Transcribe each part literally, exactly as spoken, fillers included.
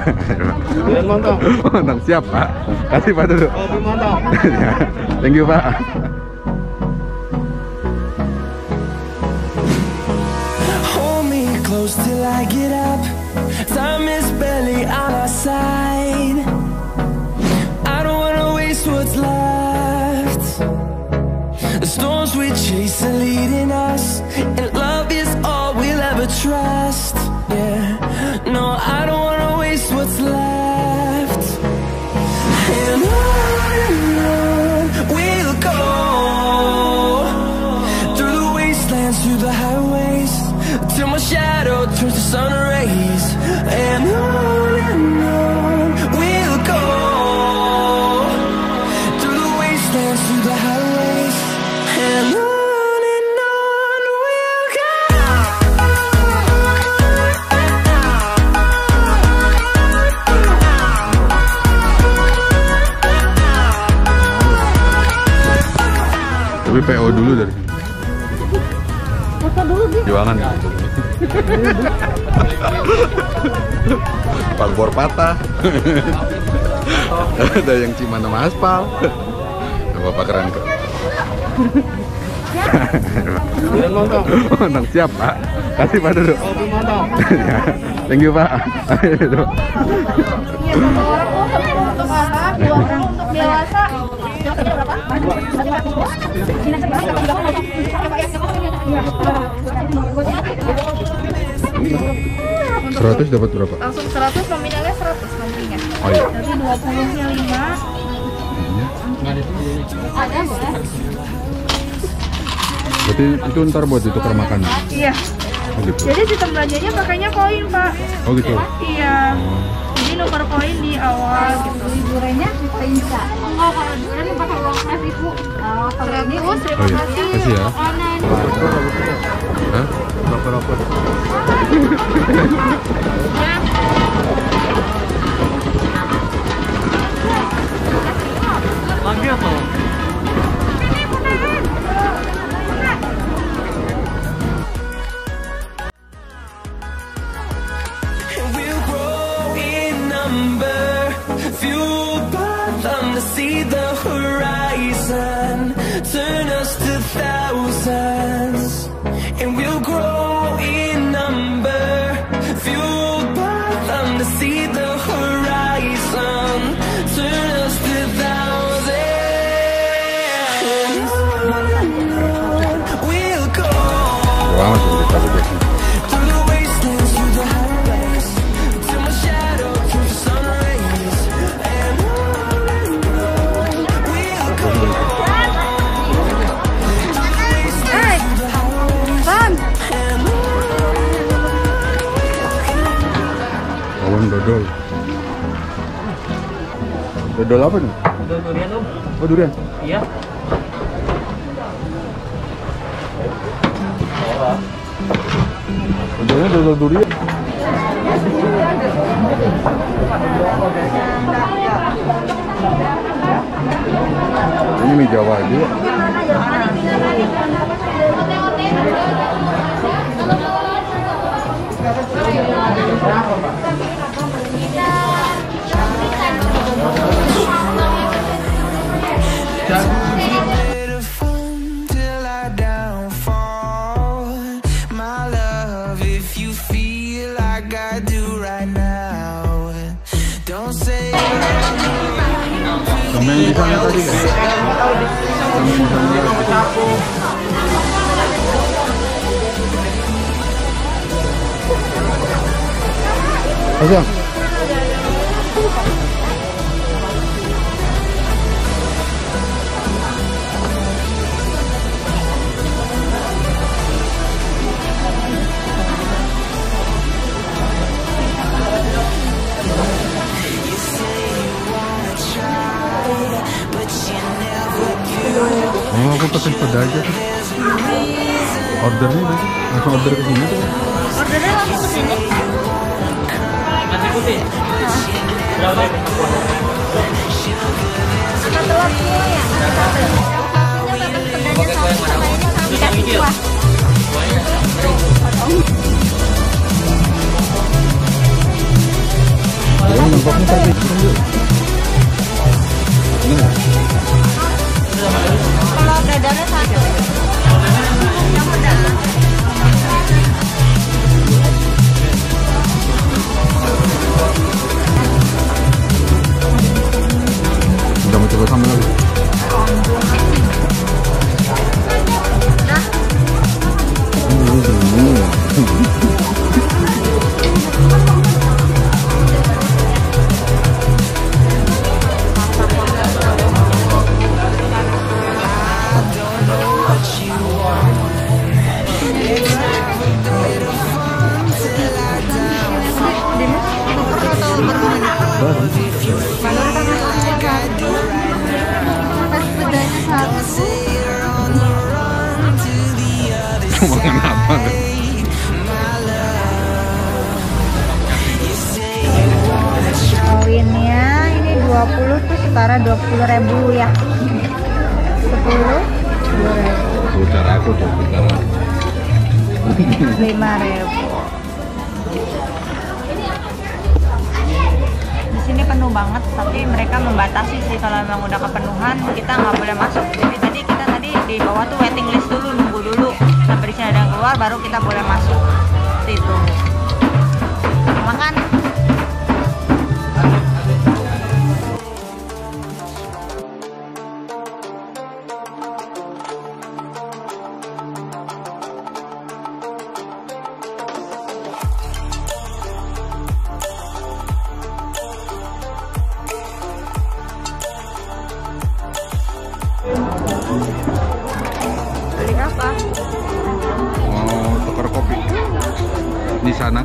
Durian montong. Montong siap Pak. Kasih Pak dulu. Kopi montong. Thank you Pak. Hold me close till I get up. Time is barely on our side. I don't wanna waste what's left. The storms we chase are leading us, and love is all we'll ever trust. Yeah, no, I don't wanna waste what's left. And on and on we'll go, through the wastelands, through the highways, till my shadow turns to sun rays. And on and on we'll go, through the wastelands, through the highways, and on. Tapi P O dulu dari sini. Foto dulu Bi. Jualan ya. Palbor patah. Ada yang cima nama aspal. Bapak keren kok. Durian montong. Montong siap Pak. Kasih Pak dulu. Kopi montong. Thank you Pak. Iya, satu orang untuk anak, dua orang untuk dewasa. Seratus dapat berapa? Langsung seratus, nominalnya seratus nominalnya. Oh iya. Jadi dua puluh-nya lima. Ada boleh. Berarti itu ntar buat ditukar makanan. Iya. Oh gitu. Jadi sistem belanjanya pakainya koin Pak. Oh gitu. Iya. Jadi nomor koin di awal gitu. Liburannya koin Kak. Oh kalau liburan pakai uang cash Ibu. Oh kalau ini terima Oh iya. kasih. Kasih ya. Hah? Rokok-rokok. Lagi apa? We'll grow in number, fueled by them to see the horizon, turn us to thousands. And we'll grow in number, fueled by them to see the horizon, turn us to thousands. And on and on we'll go, Wah, masih bisa begitu. through the wastelands, through the highways, till my shadow turns to sun rays. And on and on we'll go, Hey, Bang. Kawan dodol. Dodol apa nih? Durian Om. Oh durian. Iya. Dodolnya dodol durian. Ini mie Jawa juga. bit of fun till I downfall. My love, if you feel like I do right now, don't say Sama yang di sana tadi kan? Sama yang di sana. Kosong. Oh, aku pakai sepeda aja tuh. Ordernya berarti langsung order ke sini tuh. Ordernya langsung ke sini. Nasi putih. Berapa? Kita telat semua ya. Satunya tetap sepedanya satu, sama ini sama dikasih kuah. Gimana mangkoknya tapi yuk. Ini nggak? Kalau dadarnya satu. Yang pedang. Udah mau coba sambal lagi? Makan apa? Koinnya ini dua puluh tuh setara dua puluh ribu ya. Sepuluh dua ribu. Cara aku tuh cara. Lima ribu. Di sini penuh banget, tapi mereka membatasi sih kalau memang udah kepenuhan kita nggak boleh masuk. Jadi tadi kita tadi di bawah tuh waiting list dulu, nunggu dulu sampai di sini ada yang keluar baru kita boleh masuk. Itu. Makan. Beli apa? Mau tukar kopi di sana.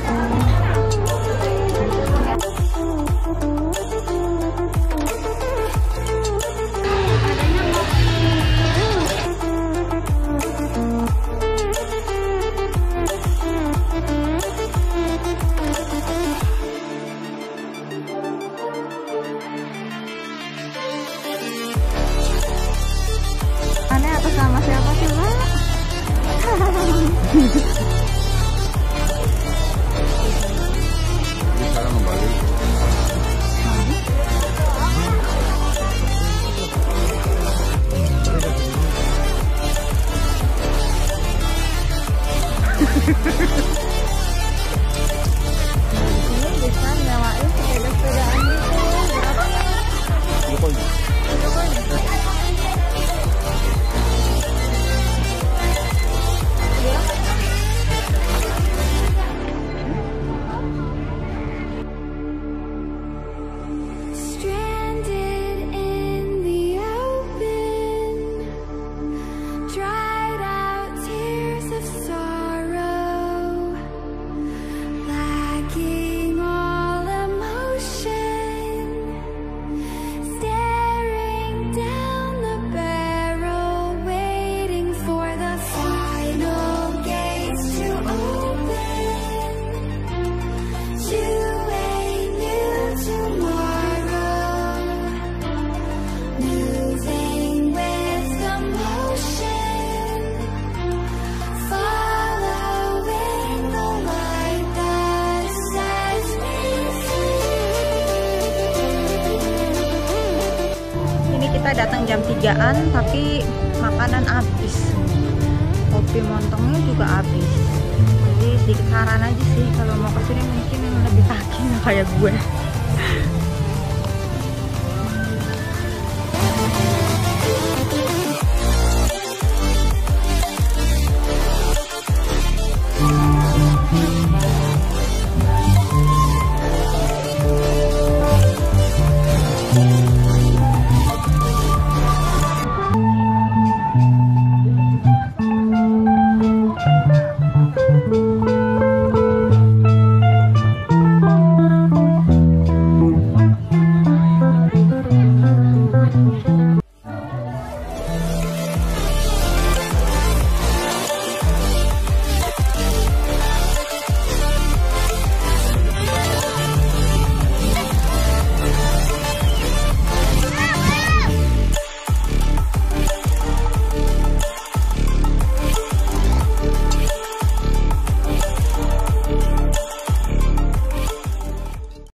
Aneh atas nama siapa sih, Mbak? Di sana kembali. Ini bisa nyawain sepeda-sepedaan gitu. Stranded in the open, dried out tears of sorrow, lacking all emotion, staring down the barrel, waiting for the final gates to open to a new tomorrow, moving with the motion, following the light that sets me free. Ini kita datang jam tigaan tapi makanan habis. Kopi montongnya juga habis. Jadi sedikit saran aja sih kalau mau kesini mungkin yang lebih kaki kayak gue.